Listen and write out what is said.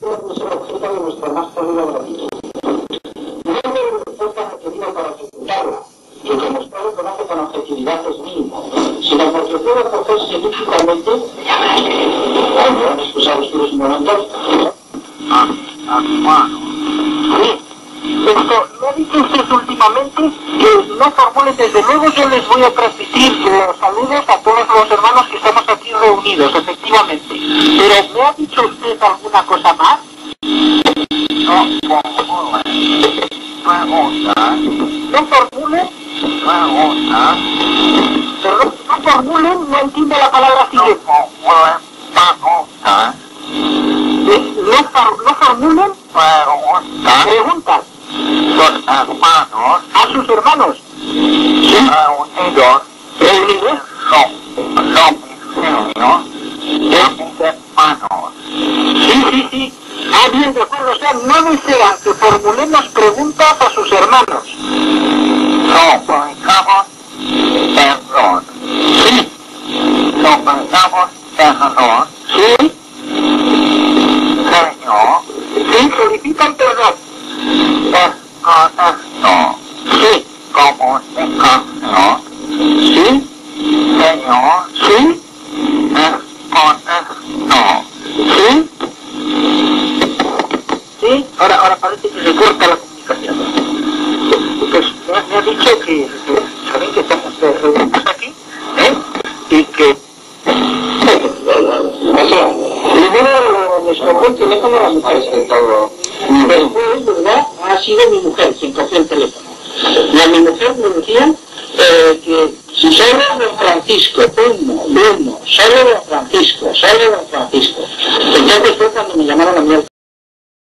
es el objeto de nuestra más sólida gratitud. No hay respuesta requerida para ejecutarla, y que nuestro conoce con objetividad es mínimo, sino porque puede ofrecerse lícitamente. ¿Me excusar ustedes un momento? Sí. Esto, me ha dicho usted últimamente que no formulen, desde luego yo les voy a transmitir los saludos a todos los hermanos que estamos aquí reunidos, efectivamente. Pero ¿me ha dicho usted alguna cosa más? No formulen. Pero no formulen, no entiendo la palabra siguiente. No formulen preguntas a sus hermanos. ¿Reunidos? Sí. Ah, bien, de acuerdo. O sea, no desean que formulemos preguntas a sus hermanos. Sí, solicitan perdón. Sí, ahora parece que se corta la comunicación. Pues me ha dicho que saben que estamos reunidos aquí, y que primero les cogió el teléfono a la mujer, después, ¿verdad? Ha sido mi mujer quien cogió el teléfono. Y a mi mujer me decían que si solo don Francisco, solo don Francisco,